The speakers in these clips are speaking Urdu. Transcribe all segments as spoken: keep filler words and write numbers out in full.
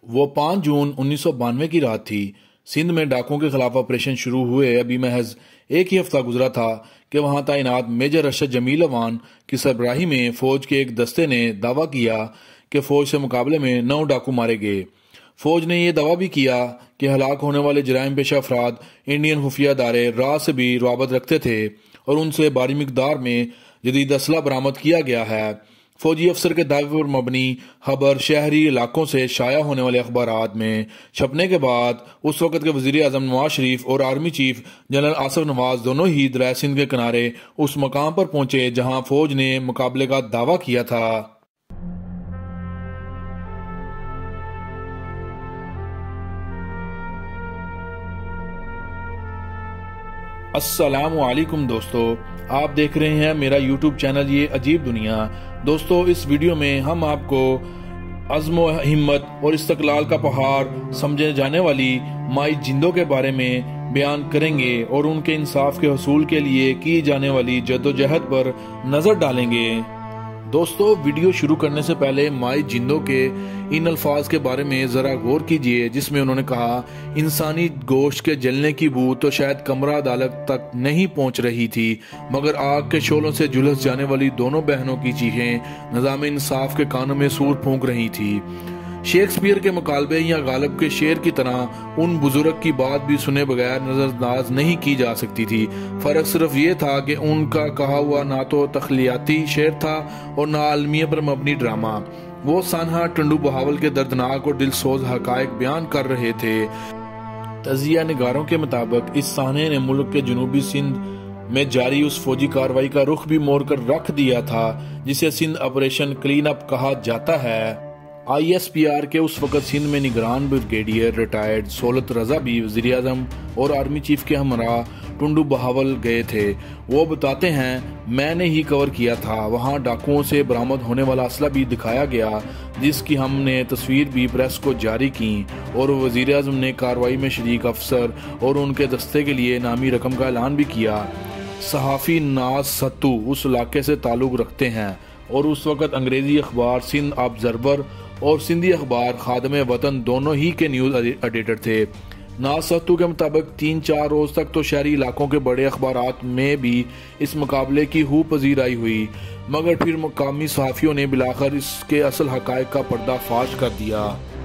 وہ پانچ جون انیس سو بانوے کی رات تھی۔ سندھ میں ڈاکوں کے خلاف آپریشن شروع ہوئے ابھی محض ایک ہی ہفتہ گزرا تھا کہ وہاں تعینات میجر ارشد جمیل اوان کی سربراہی میں فوج کے ایک دستے نے دعویٰ کیا کہ فوج سے مقابلے میں نو ڈاکو مارے گئے۔ فوج نے یہ دعویٰ بھی کیا کہ ہلاک ہونے والے جرائم پیشہ افراد انڈین خفیہ ادارے را سے بھی روابط رکھتے تھے اور ان سے بھاری مقدار میں جدید اسلحہ برآمد کیا گیا ہے۔ فوجی افسر کے دعوے پر مبنی خبر شہری علاقوں سے شائع ہونے والے اخبارات میں چھپنے کے بعد اس وقت کے وزیر اعظم نواز شریف اور army chief general Asif Nawaz دونوں ہی دریائے سندھ کے کنارے اس مقام پر پہنچے جہاں فوج نے مقابلے کا دعویٰ کیا تھا۔ السلام علیکم دوستو، آپ دیکھ رہے ہیں میرا یوٹیوب چینل یہ عجیب دنیا۔ دوستو، اس ویڈیو میں ہم آپ کو عزم و ہمت اور استقلال کا پہاڑ سمجھے جانے والی مائی جندوں کے بارے میں بیان کریں گے اور ان کے انصاف کے حصول کے لیے کی جانے والی جدوجہد پر نظر ڈالیں گے۔ دوستو، ویڈیو شروع کرنے سے پہلے مائی جندوں کے ان الفاظ کے بارے میں ذرا غور کیجئے جس میں انہوں نے کہا، انسانی گوشت کے جلنے کی بو تو شاید کمرہ عدالت تک نہیں پہنچ رہی تھی، مگر آگ کے شعلوں سے جھلس جانے والی دونوں بہنوں کی چیخیں نظام انصاف کے کانوں میں سور پھونک رہی تھی۔ شیکسپیئر کے مکالمے یا غالب کے شعر کی طرح ان بزرگ کی بات بھی سنے بغیر نظر انداز نہیں کی جا سکتی تھی۔ فرق صرف یہ تھا کہ ان کا کہا ہوا نہ تو تخلیاتی شعر تھا اور نہ عالمیہ پر مبنی ڈرامہ۔ وہ سانحہ ٹنڈو بہاول کے دردناک اور دل سوز حقائق بیان کر رہے تھے۔ تجزیہ نگاروں کے مطابق اس سانحے نے ملک کے جنوبی سندھ میں جاری اس فوجی کارروائی کا رخ بھی موڑ کر رکھ دیا تھا جسے سندھ آپریشن کلین اپ کہا جاتا ہے۔ آئی ایس پی آر کے اس وقت سندھ میں نگران بریگیڈیئر ریٹائرڈ سہولت رضا بھی وزیر اعظم اور آرمی چیف کے ہمراہ ٹنڈو بہاول گئے تھے۔ وہ بتاتے ہیں، میں نے ہی کور کیا تھا، وہاں ڈاکوؤں سے برآمد ہونے والا اسلحہ بھی دکھایا گیا جس کی ہم نے تصویر بھی پریس کو جاری کی، اور وزیر اعظم نے کارروائی میں شریک افسر اور ان کے دستے کے لیے نامی رقم کا اعلان بھی کیا۔ صحافی ناز ستو اس علاقے سے تعلق رکھتے ہیں اور اس وقت انگریزی اخبار سندھ آبزرور اور سندھی اخبار خادم وطن دونوں ہی کے نیوز ایڈیٹر تھے۔ ناز ستو کے مطابق تین چار روز تک تو شہری علاقوں کے بڑے اخبارات میں بھی اس مقابلے کی ہو پذیرائی ہوئی، مگر پھر مقامی صحافیوں نے بلاخر اس کے اصل حقائق کا پردہ فاش کر دیا۔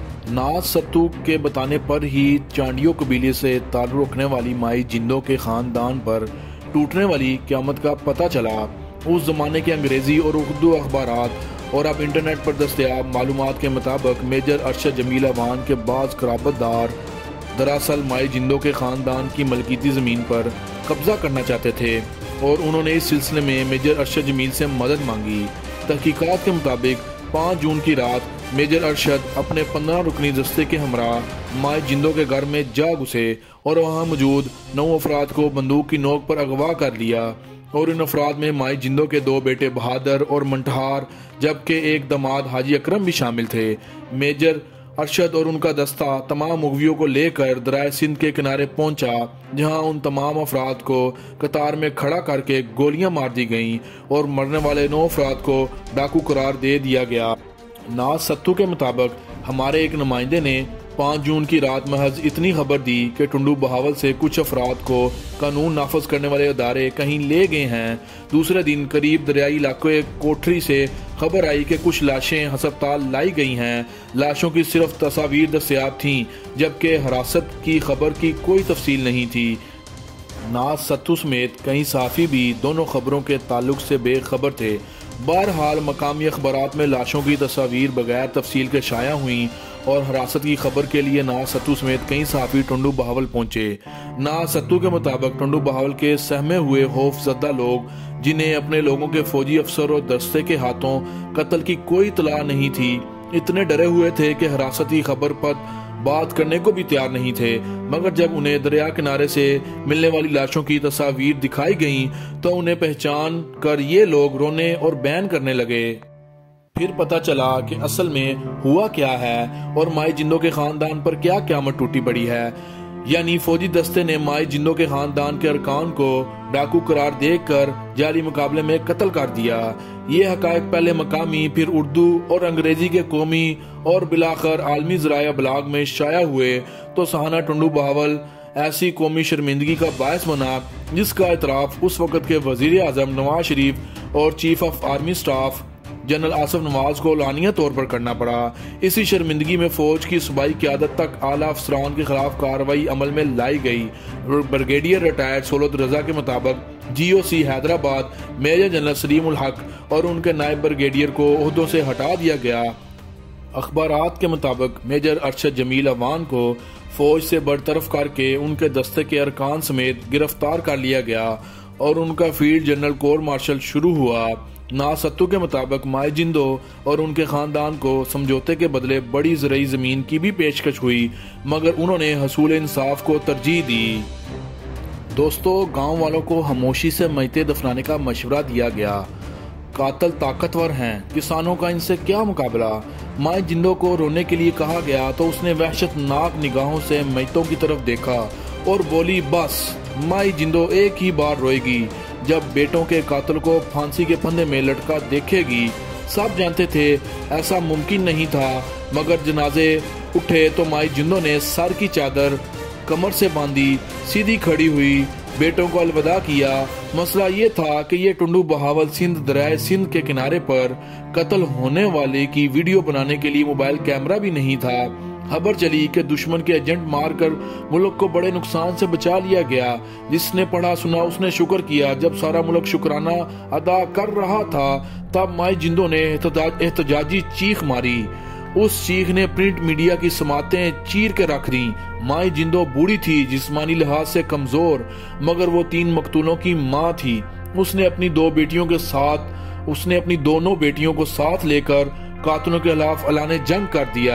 ناز ستو کے بتانے پر ہی چانڈیو قبیلے سے تعلق رکھنے والی مائی جندوں کے خاندان پر ٹوٹنے والی قیامت کا پتہ چلا۔ اس زمانے کے انگریزی اور اردو اخبارات اور اب انٹرنیٹ پر دستیاب معلومات کے مطابق میجر ارشد جمیل اوان کے بعض قرابت دار دراصل مائی جندوں کے خاندان کی ملکیتی زمین پر قبضہ کرنا چاہتے تھے اور انہوں نے اس سلسلے میں میجر ارشد جمیل سے مدد مانگی۔ تحقیقات کے مطابق پانچ جون کی رات میجر ارشد اپنے پندرہ رکنی دستے کے ہمراہ مائی جندوں کے گھر میں جا گھسے اور وہاں موجود نو افراد کو بندوق کی نوک پر اغوا کر لیا، اور ان افراد میں مائی جندوں کے دو بیٹے بہادر اور منٹہار جبکہ ایک داماد حاجی اکرم بھی شامل تھے۔ میجر ارشد اور ان کا دستہ تمام مغویوں کو لے کر دریائے سندھ کے کنارے پہنچا جہاں ان تمام افراد کو قطار میں کھڑا کر کے گولیاں مار دی گئیں اور مرنے والے نو افراد کو ڈاکو قرار دے دیا گیا۔ ناز ستو کے مطابق ہمارے ایک نمائندے نے پانچ جون کی رات محض اتنی خبر دی کہ ٹنڈو بہاول سے کچھ افراد کو قانون نافذ کرنے والے ادارے کہیں لے گئے ہیں۔ دوسرے دن قریب دریائی علاقے کوٹری سے خبر آئی کہ کچھ لاشیں ہسپتال لائی گئی ہیں۔ لاشوں کی صرف تصاویر دستیاب تھیں جبکہ حراست کی خبر کی کوئی تفصیل نہیں تھی۔ ناز ستو سمیت کئی صحافی بھی دونوں خبروں کے تعلق سے بے خبر تھے۔ بہرحال مقامی اخبارات میں لاشوں کی تصاویر بغیر تفصیل کے شائع ہوئیں اور حراست کی خبر کے لیے ناز ستو سمیت کئی صحافی ٹنڈو بہاول پہنچے۔ ناز ستو کے مطابق ٹنڈو بہاول کے سہمے ہوئے خوف زدہ لوگ جنہیں اپنے لوگوں کے فوجی افسر اور دستے کے ہاتھوں قتل کی کوئی اطلاع نہیں تھی اتنے ڈرے ہوئے تھے کہ حراست کی خبر پر بات کرنے کو بھی تیار نہیں تھے، مگر جب انہیں دریا کنارے سے ملنے والی لاشوں کی تصاویر دکھائی گئیں تو انہیں پہچان کر یہ لوگ رونے اور بین کرنے لگے۔ پھر پتہ چلا کہ اصل میں ہوا کیا ہے اور مائی جندوں کے خاندان پر کیا قیامت ٹوٹی پڑی ہے۔ یعنی فوجی دستے نے مائع جندوں کے خاندان کے ارکان کو ڈاکو قرار دے کر جعلی مقابلے میں قتل کر دیا۔ یہ حقائق پہلے مقامی پھر اردو اور انگریزی کے قومی اور بالآخر عالمی ذرائع ابلاغ میں شائع ہوئے تو سہانا ٹنڈو بہاول ایسی قومی شرمندگی کا باعث بنا جس کا اعتراف اس وقت کے وزیر اعظم نواز شریف اور chief of army staff general Asif Nawaz کو اعلانیہ طور پر کرنا پڑا۔ اسی شرمندگی میں فوج کی صوبائی قیادت تک اعلیٰ افسران کے خلاف کارروائی عمل میں لائی گئی۔ بریگیڈیئر ریٹائرڈ سولت رضا کے مطابق G O C Hyderabad major general Saleem ul Haq اور ان کے نائب بریگیڈیئر کو عہدوں سے ہٹا دیا گیا۔ اخبارات کے مطابق میجر ارشد جمیل اوان کو فوج سے برطرف کر کے ان کے دستے کے ارکان سمیت گرفتار کر لیا گیا اور ان کا فیلڈ جنرل کور مارشل شروع ہوا۔ ناز ستو کے مطابق مائع جندو اور ان کے خاندان کو سمجھوتے کے بدلے بڑی زرعی زمین کی بھی پیشکش ہوئی مگر انہوں نے حصول انصاف کو ترجیح دی۔ دوستو، گاؤں والوں کو خاموشی سے میتیں دفنانے کا مشورہ دیا گیا۔ قاتل طاقتور ہیں، کسانوں کا ان سے کیا مقابلہ؟ مائع جندو کو رونے کے لیے کہا گیا تو اس نے وحشت ناک نگاہوں سے میتوں کی طرف دیکھا اور بولی، بس مائع جندو ایک ہی بار روئے گی جب بیٹوں کے قاتل کو پھانسی کے پھندے میں لٹکا دیکھے گی۔ سب جانتے تھے ایسا ممکن نہیں تھا مگر جنازے اٹھے تو مائع جندو نے سر کی چادر کمر سے باندھی، سیدھی کھڑی ہوئی، بیٹوں کو الوداع کیا۔ مسئلہ یہ تھا کہ یہ ٹنڈو بہاول سندھ دریائے سندھ کے کنارے پر قتل ہونے والے کی ویڈیو بنانے کے لیے موبائل کیمرہ بھی نہیں تھا۔ خبر چلی کہ دشمن کے ایجنٹ مار کر ملک کو بڑے نقصان سے بچا لیا گیا۔ جس نے پڑھا سنا اس نے شکر کیا۔ جب سارا ملک شکرانہ ادا کر رہا تھا تب مائع جندو نے احتجاجی چیخ ماری۔ اس چیخ نے پرنٹ میڈیا کی سماعتیں چیر کے رکھ دیں۔ مائع جندو بوڑھی تھی، جسمانی لحاظ سے کمزور، مگر وہ تین مقتولوں کی ماں تھی۔ اس نے اپنی دو بیٹیوں کے ساتھ اس نے اپنی دونوں بیٹیوں کو ساتھ لے کر قاتلوں کے خلاف اعلان جنگ کر دیا۔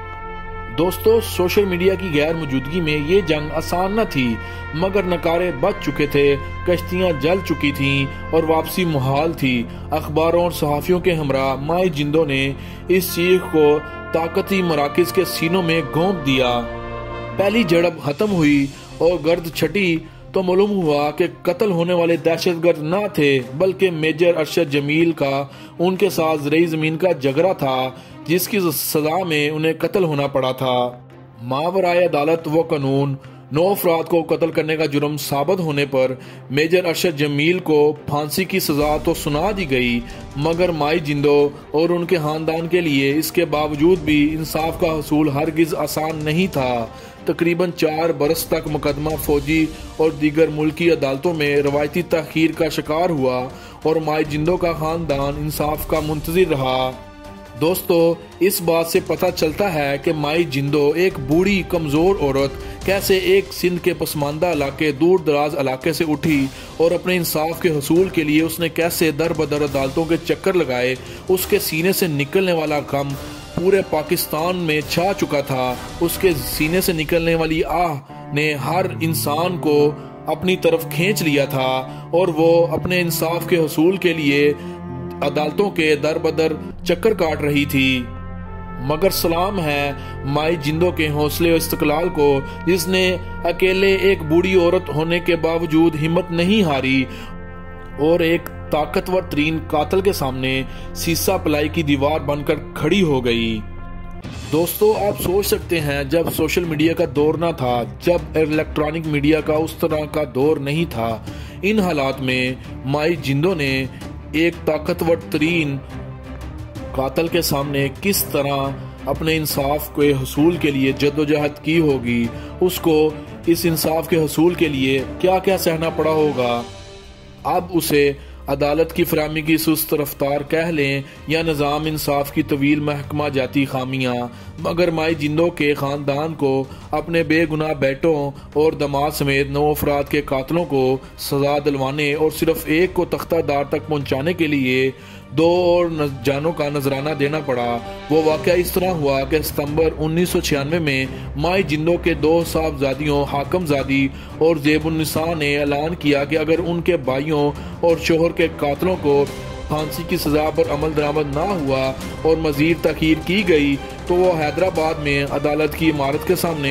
دوستو، سوشل میڈیا کی غیر موجودگی میں یہ جنگ آسان نہ تھی مگر نکارے بچ چکے تھے، کشتیاں جل چکی تھیں اور واپسی محال تھی۔ اخباروں اور صحافیوں کے ہمراہ مائع جندو نے اس چیخ کو طاقتی مراکز کے سینوں میں گونپ دیا۔ پہلی جھڑپ ختم ہوئی اور گرد چھٹی تو معلوم ہوا کہ قتل ہونے والے دہشت گرد نہ تھے بلکہ میجر ارشد جمیل کا ان کے ساتھ زرعی زمین کا جھگڑا تھا جس کی سزا میں انہیں قتل ہونا پڑا تھا۔ ماورائے عدالت و قانون نو افراد کو قتل کرنے کا جرم ثابت ہونے پر میجر ارشد جمیل کو پھانسی کی سزا تو سنا دی گئی مگر مائع جندو اور ان کے خاندان کے لیے اس کے باوجود بھی انصاف کا حصول ہرگز آسان نہیں تھا۔ تقریباً چار برس تک مقدمہ فوجی اور دیگر ملکی عدالتوں میں روایتی تاخیر کا شکار ہوا اور مائع جندو کا خاندان انصاف کا منتظر رہا۔ دوستو، اس بات سے پتہ چلتا ہے کہ مائع جندو ایک بوڑھی کمزور عورت کیسے ایک سندھ کے پسماندہ علاقے دور دراز علاقے سے اٹھی اور اپنے انصاف کے حصول کے لیے اس نے کیسے در بدر عدالتوں کے چکر لگائے۔ اس کے سینے سے نکلنے والا غم پورے پاکستان میں چھا چکا تھا۔ اس کے سینے سے نکلنے والی آہ نے ہر انسان کو اپنی طرف کھینچ لیا تھا اور وہ اپنے انصاف کے حصول کے لیے عدالتوں کے در بدر چکر کاٹ رہی تھی۔ مگر سلام ہے مائع جندو کے حوصلے و استقلال کو جس نے اکیلے ایک بوڑھی عورت ہونے کے باوجود ہمت نہیں ہاری اور ایک طاقتور ترین قاتل کے سامنے سیسا پلائی کی دیوار بن کر کھڑی ہو گئی۔ دوستو، آپ سوچ سکتے ہیں جب سوشل میڈیا کا دور نہ تھا، جب الیکٹرانک میڈیا کا اس طرح کا دور نہیں تھا، ان حالات میں مائع جندو نے ایک طاقتور ترین قاتل کے سامنے کس طرح اپنے انصاف کے حصول کے لیے جدوجہد کی ہوگی، اس کو اس انصاف کے حصول کے لیے کیا کیا سہنا پڑا ہوگا۔ اب اسے عدالت کی فراہمی کی سست رفتار کہہ لیں یا نظام انصاف کی طویل محکمہ جاتی خامیاں، مگر مائع جندو کے خاندان کو اپنے بے گناہ بیٹوں اور داماد سمیت نو افراد کے قاتلوں کو سزا دلوانے اور صرف ایک کو تختہ دار تک پہنچانے کے لیے دو اور جانوں کا نذرانہ دینا پڑا۔ وہ واقعہ اس طرح ہوا کہ ستمبر انیس سو چھیانوے میں مائع جندو کے دو صاحبزادیوں حاکم زادی اور زیب النساء نے اعلان کیا کہ اگر ان کے بھائیوں اور شوہر کے قاتلوں کو پھانسی کی سزا پر عمل درآمد نہ ہوا اور مزید تاخیر کی گئی تو وہ حیدرآباد میں عدالت کی عمارت کے سامنے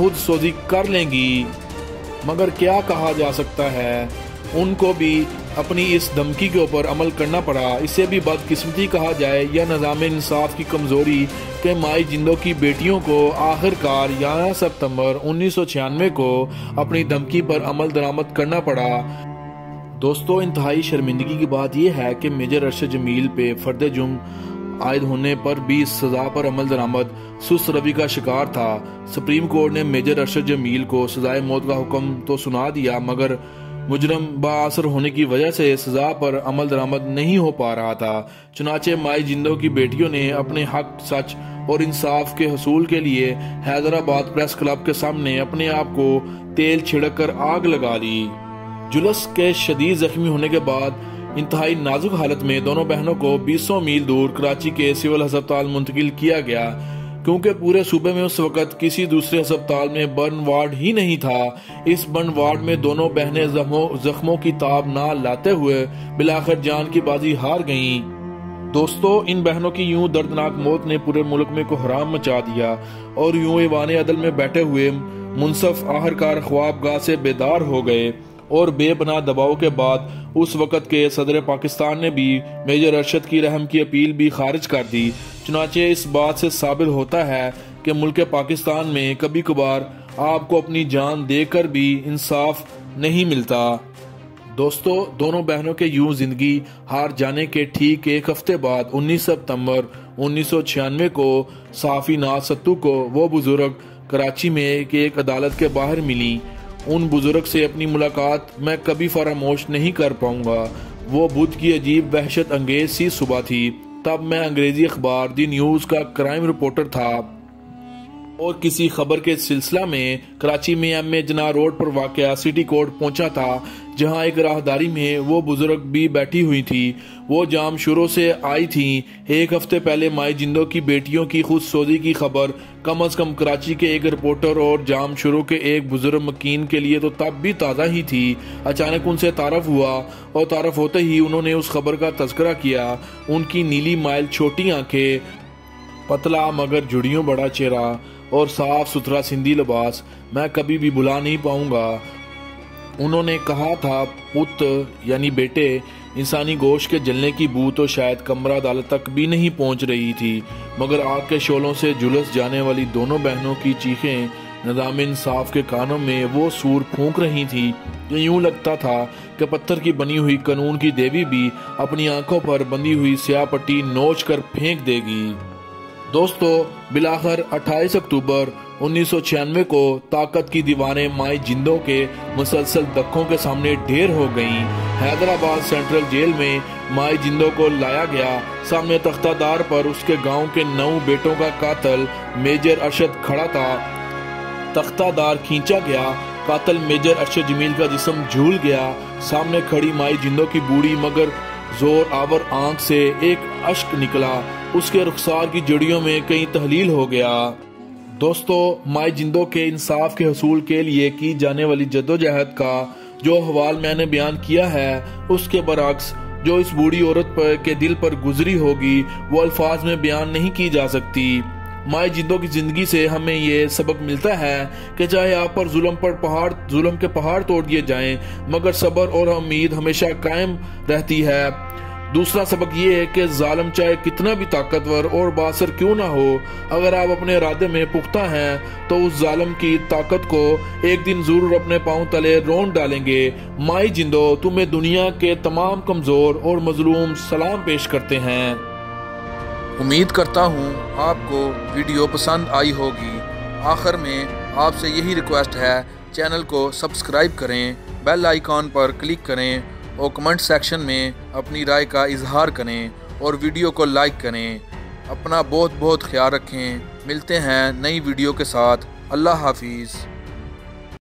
खुद सोजी कर लेंगी। मगर क्या कहा जा सकता है, उनको भी अपनी इस धमकी के ऊपर अमल करना पड़ा। इसे भी बदकिस्मती कहा जाए या निज़ाम इंसाफ की कमज़ोरी के माई जिंदों की बेटियों को आखिरकार ग्यारह सितंबर उन्नीस सौ छियानवे को अपनी धमकी पर अमल दरामद करना पड़ा। दोस्तों, इंतहाई शर्मिंदगी की बात यह है कि मेजर अरशद जमील पे फर्द जुर्म आयद होने पर भी सजा पर अमल दरामद सुस्त रवि का शिकार था। सुप्रीम कोर्ट ने मेजर अरशद जमील को सजाए मौत का हुक्म तो सुना दिया, मगर मुजरम बाअसर होने की वजह से सजा पर अमल दरामद नहीं हो पा रहा था। चुनाचे माई जिंदों की बेटियों ने अपने हक, सच और इंसाफ के हसूल के लिए हैदराबाद प्रेस क्लब के सामने अपने आप को तेल छिड़क कर आग लगा ली। जुलूस के शदीद जख्मी होने के बाद इंतहाई नाजुक हालत में दोनों बहनों को बीसों मील दूर कराची के सिविल अस्पताल मुंतकिल किया गया, क्योंकि पूरे सूबे में उस वक्त किसी दूसरे अस्पताल में बर्न वार्ड ही नहीं था। इस बर्न वार्ड में दोनों बहनें जख्मों की ताब ना लाते हुए बिलाखिर जान की बाजी हार गईं। दोस्तों, इन बहनों की यूं दर्दनाक मौत ने पूरे मुल्क में कोहराम मचा दिया और यूं ईवान अदल में बैठे हुए मुनसफ आखिरकार ख्वाबगाह से बेदार हो गए और बेपनाह दबाव के बाद उस वक्त के सदर पाकिस्तान ने भी मेजर अरशद की रहम की अपील भी खारिज कर दी। चुनाचे इस बात से साबित होता है कि मुल्क पाकिस्तान में कभी कभार आपको अपनी जान देकर भी इंसाफ नहीं मिलता। दोस्तों, दोनों बहनों के यूं जिंदगी हार जाने के ठीक एक हफ्ते बाद उन्नीस सितंबर उन्नीस सौ छियानवे को साफी नाज सत्तू को वो बुजुर्ग कराची में एक अदालत के बाहर मिली। उन बुजुर्ग से अपनी मुलाकात मैं कभी फरामोश नहीं कर पाऊंगा। वो बुध की अजीब वहशत अंगेज सी सुबह थी। तब मैं अंग्रेजी अखबार दी न्यूज का क्राइम रिपोर्टर था और किसी खबर के सिलसिला में कराची में एम ए जना रोड पर वाक़या सिटी कोर्ट पहुंचा था, जहां एक राहदारी में वो बुजुर्ग भी बैठी हुई थी। वो जाम शुरू से आई थी। एक हफ्ते पहले माई जिंदों की बेटियों की खुद सोजी की खबर कम अज कम कराची के एक रिपोर्टर और जाम शुरू के एक बुजुर्ग मकीन के लिए तो तब भी ताज़ा ही थी। अचानक उनसे तारफ हुआ और तारफ होते ही उन्होंने उस खबर का तज़किरा किया। उनकी नीली माइल छोटी आंखें, पतला मगर जुड़ियों बड़ा चेहरा और साफ सुथरा सिंधी लिबास मैं कभी भी भुला नहीं पाऊंगा। उन्होंने कहा था, पुत्र यानी बेटे, इंसानी गोश्त के जलने की बू तो शायद कमरा अदालत तक भी नहीं पहुंच रही थी, मगर आग के शोलों से झुलस जाने वाली दोनों बहनों की चीखें निज़ाम इंसाफ के कानों में वो सूर फूंक रही थी कि यूं लगता था कि पत्थर की बनी हुई कानून की देवी भी अपनी आंखों पर बंधी हुई स्याह पट्टी नोच कर फेंक देगी। दोस्तों, बिलाखिर अट्ठाईस अक्टूबर उन्नीस सौ छियानवे को ताकत की दीवारें माई जिंदों के मुसलसल धक्कों के सामने ढेर हो गईं। हैदराबाद सेंट्रल जेल में माई जिंदों को लाया गया। सामने तख्तादार पर उसके गांव के नौ बेटों का कातिल मेजर अरशद खड़ा था। तख्तादार खींचा गया। कातिल मेजर अरशद जमील का जिस्म झूल गया। सामने खड़ी माई जिंदों की बूढ़ी मगर जोर आवर आंख से एक अश्क निकला। उसके रुखसार की जड़ियों में कहीं तहलील हो गया। दोस्तों, माई जिंदों के इंसाफ के हसूल के लिए की जाने वाली जद्दोजहद का जो हवाल मैंने बयान किया है, उसके बरअक्स जो इस बूढ़ी औरत पर के दिल पर गुजरी होगी वो अल्फाज में बयान नहीं की जा सकती। माई जिंदों की जिंदगी से हमें ये सबक मिलता है कि चाहे आप पर जुल्म पर पहाड़ जुल्म के पहाड़ तोड़ दिए जाएं, मगर सब्र और उम्मीद हमेशा कायम रहती है। दूसरा सबक ये है कि जालिम चाहे कितना भी ताकतवर और बासर क्यों ना हो, अगर आप अपने इरादे में पुख्ता हैं तो उस जालिम की ताकत को एक दिन जरूर अपने पांव तले रोंद डालेंगे। माई जिंदो तुम्हें दुनिया के तमाम कमजोर और मजलूम सलाम पेश करते हैं। उम्मीद करता हूँ आपको वीडियो पसंद आई होगी। आखिर में आपसे यही रिक्वेस्ट है, चैनल को सब्सक्राइब करें, बेल आइकॉन पर क्लिक करें और कमेंट सेक्शन में अपनी राय का इजहार करें और वीडियो को लाइक करें। अपना बहुत बहुत ख्याल रखें। मिलते हैं नई वीडियो के साथ। अल्लाह हाफिज़।